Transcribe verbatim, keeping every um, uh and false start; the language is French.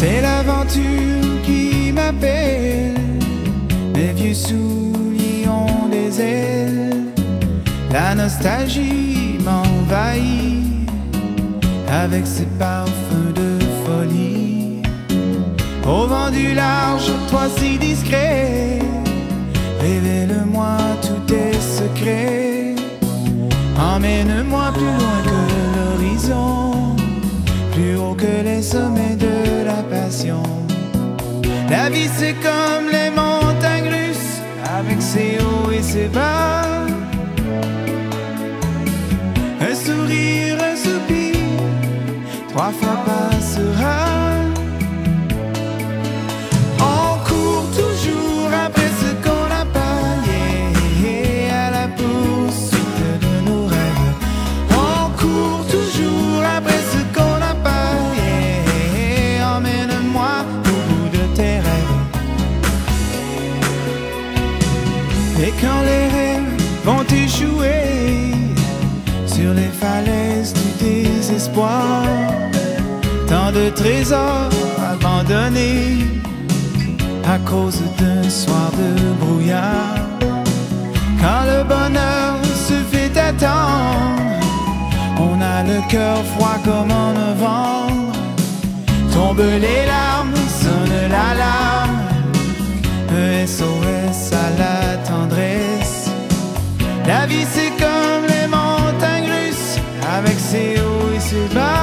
C'est l'aventure qui m'appelle, mes vieux souliers ont des ailes. La nostalgie m'envahit avec ses parfums de folie. Au vent du large, toi si discret, révèle-moi tous tes secrets. Emmène-moi plus loin que l'horizon, plus haut que les sommets de la passion. La vie c'est comme les montagnes russes, avec ses hauts et ses bas. Un sourire, un soupir, trois fois passera. On court toujours après ce qu'on n'a pas, yeah, à la poursuite de nos rêves. On court toujours après ce qu'on n'a pas, yeah, emmène-moi au bout de tes rêves. Et quand les rêves vont échouer sur les falaises du désespoir, tant de trésors abandonnés à cause d'un soir de brouillard. Quand le bonheur se fait attendre, on a le cœur froid comme en novembre. Tombent les larmes, sonne l'alarme, un S O S à la tendresse. La vie c'est comme les montagnes russes, avec ses hauts et ses bas.